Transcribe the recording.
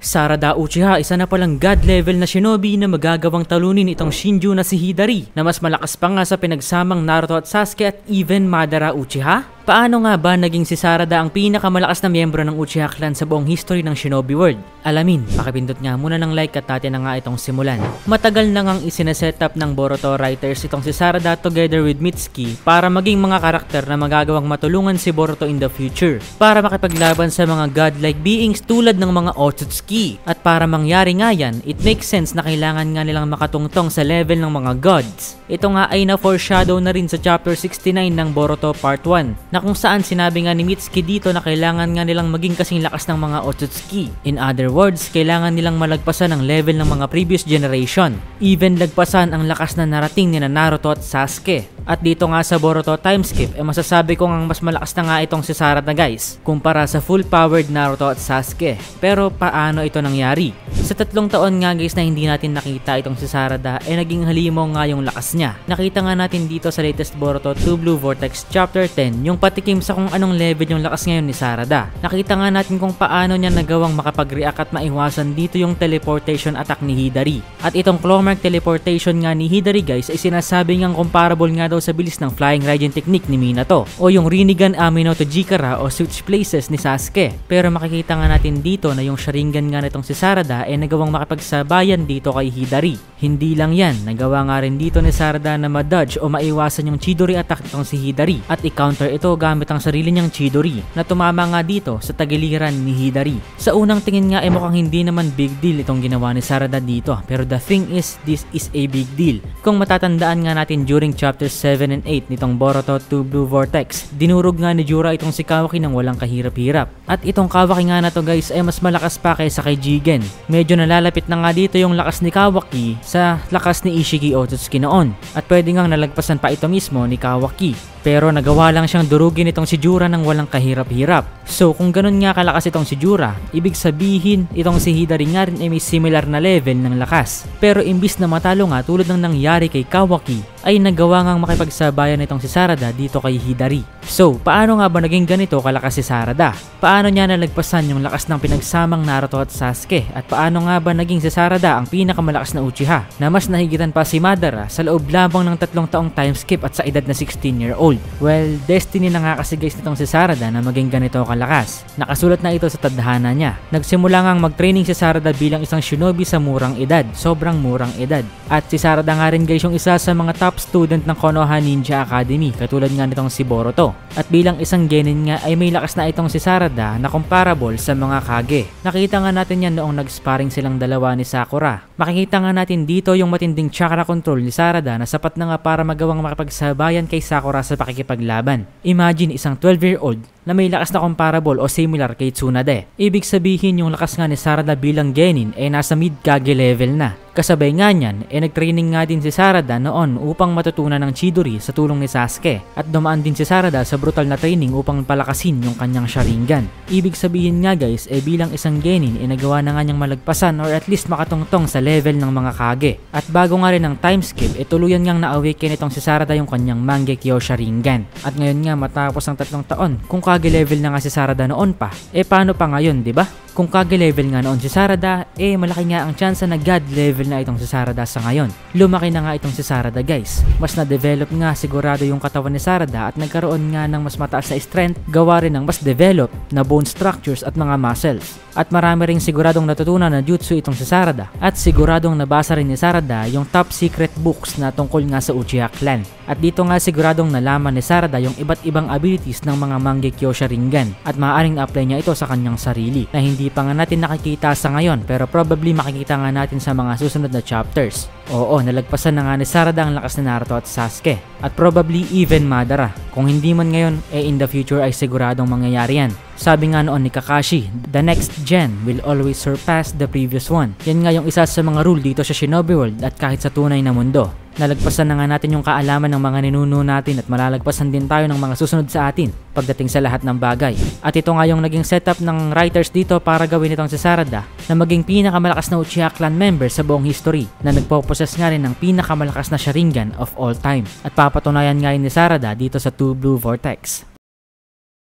Sarada Uchiha, isa na palang god level na shinobi na magagawang talunin itong Shinju na si Hidari na mas malakas pa nga sa pinagsamang Naruto at Sasuke at even Madara Uchiha. Paano nga ba naging si Sarada ang pinakamalakas na miyembro ng Uchiha clan sa buong history ng Shinobi World? Alamin, pakipindot nga muna ng like at natin na nga itong simulan. Matagal na ngang isinesetup ng Boruto writers itong si Sarada together with Mitsuki para maging mga karakter na magagawang matulungan si Boruto in the future para makipaglaban sa mga godlike beings tulad ng mga Otsutsuki. At para mangyari nga yan, it makes sense na kailangan nga nilang makatungtong sa level ng mga gods. Ito nga ay na-foreshadow na rin sa chapter 69 ng Boruto part 1 na kung saan sinabi nga ni Mitsuki dito na kailangan nga nilang maging kasing lakas ng mga Otsutsuki. In other words, kailangan nilang malagpasan ang level ng mga previous generation. Even lagpasan ang lakas na narating ni Naruto at Sasuke. At dito nga sa Boruto timeskip, masasabi ko ngang mas malakas na nga itong si Sarada guys, kumpara sa full powered Naruto at Sasuke. Pero paano ito nangyari? Sa 3 taon nga guys na hindi natin nakita itong si Sarada, naging halimaw nga yung lakas niya. Nakita nga natin dito sa latest Boruto 2 Blue Vortex chapter 10 yung patikim sa kung anong level yung lakas ngayon ni Sarada. Nakita nga natin kung paano niya nagawang makapag-react at maiwasan dito yung teleportation attack ni Hidari. At itong Clawmark teleportation nga ni Hidari guys ay sinasabi ngang comparable nga daw sa bilis ng Flying Raijin technique ni Minato o yung Rinnegan Amino to Jikara o switch places ni Sasuke. Pero makikita nga natin dito na yung Sharingan nga nitong si Sarada ay nagawang makipagsabayan dito kay Hidari. Hindi lang yan, nagawa nga rin dito ni Sarada na ma-dodge o maiwasan yung Chidori attack nitong si Hidari at i-counter ito gamit ang sarili niyang Chidori na tumama nga dito sa tagiliran ni Hidari. Sa unang tingin nga ay mukhang hindi naman big deal itong ginawa ni Sarada dito, pero the thing is, this is a big deal. Kung matatandaan nga natin during chapter 7 and 8 nitong Boruto 2 Blue Vortex, dinurog nga ni Jura itong si Kawaki ng walang kahirap-hirap. At itong Kawaki nga na to guys ay mas malakas pa kaysa kay Jigen. Medyo nalalapit na nga dito yung lakas ni Kawaki sa lakas ni Ishiki Otsutsuki noon. At pwede ngang nalagpasan pa ito mismo ni Kawaki. Pero nagawa lang siyang durugin itong si Jura ng walang kahirap-hirap. So kung ganun nga kalakas itong si Jura, ibig sabihin itong si Hidari nga rin ay may similar na level ng lakas. Pero imbis na matalo nga tulad ng nangyari kay Kawaki, ay nagawa ngang makipagsabayan itong si Sarada dito kay Hidari. So paano nga ba naging ganito kalakas si Sarada? Paano niya nalagpasan yung lakas ng pinagsamang Naruto at Sasuke? At paano nga ba naging si Sarada ang pinakamalakas na Uchiha na mas nahigitan pa si Madara sa loob lamang ng 3 taong time skip at sa edad na 16-year-old? Well, destiny na nga kasi guys nitong si Sarada na maging ganito kalakas. Nakasulat na ito sa tadhana niya. Nagsimula ngang mag-training si Sarada bilang isang shinobi sa murang edad. Sobrang murang edad. At si Sarada nga rin guys yung isa sa mga top student ng Konoha Ninja Academy, katulad nga nitong si Boruto. At bilang isang genin nga ay may lakas na itong si Sarada na comparable sa mga Kage. Nakita nga natin yan noong nag-sparring silang dalawa ni Sakura. Makikita nga natin dito yung matinding chakra control ni Sarada na sapat na nga para magawang makipagsabayan kay Sakura sa pakikipaglaban. Imagine isang 12-year-old na may lakas na comparable o similar kay Tsunade. Ibig sabihin yung lakas nga ni Sarada bilang genin ay nasa mid-Kage level na. Kasabay nga niyan, nag-training nga din si Sarada noon upang matutunan ng Chidori sa tulong ni Sasuke. At dumaan din si Sarada sa brutal na training upang palakasin yung kanyang Sharingan. Ibig sabihin nga guys, bilang isang genin, nagawa na nga niyang malagpasan or at least makatungtong sa level ng mga Kage. At bago nga rin ang time skip, tuluyan ngang na-awaken itong si Sarada yung kanyang Mangekyo Sharingan. At ngayon nga matapos ang 3 taon, kung Kage level na nga si Sarada noon pa, paano pa ngayon, di ba? Kung Kage level nga noon si Sarada, malaki nga ang chance na God level na itong si Sarada sa ngayon. Lumaki na nga itong si Sarada guys. Mas na-develop nga sigurado yung katawan ni Sarada at nagkaroon nga ng mas mataas na strength, gawa rin ng mas develop na bone structures at mga muscles. At marami ring siguradong natutunan na jutsu itong si Sarada. At siguradong nabasa rin ni Sarada yung top secret books na tungkol nga sa Uchiha clan. At dito nga siguradong nalaman ni Sarada yung iba't ibang abilities ng mga Mangekyo Sharingan at maaaring na-apply niya ito sa kanyang sarili na hindi pa nga natin nakikita sa ngayon, pero probably makikita nga natin sa mga susunod na chapters. Oo, nalagpasan na nga ni Sarada ang lakas ni Naruto at Sasuke at probably even Madara. Kung hindi man ngayon, in the future ay siguradong mangyayari yan. Sabi nga noon ni Kakashi, the next gen will always surpass the previous one. Yan nga yung isa sa mga rule dito sa Shinobi World at kahit sa tunay na mundo. Nalagpasan na nga natin yung kaalaman ng mga ninuno natin at malalagpasan din tayo ng mga susunod sa atin pagdating sa lahat ng bagay. At ito nga yung naging setup ng writers dito para gawin itong si Sarada na maging pinakamalakas na Uchiha clan member sa buong history na nagpo-possess nga rin ng pinakamalakas na Sharingan of all time. At papatunayan nga yun ni Sarada dito sa 2 Blue Vortex.